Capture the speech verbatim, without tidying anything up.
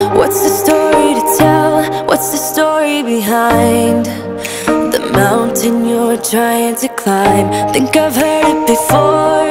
What's the story to tell? What's the story behind the mountain you're trying to climb? Think I've heard it before,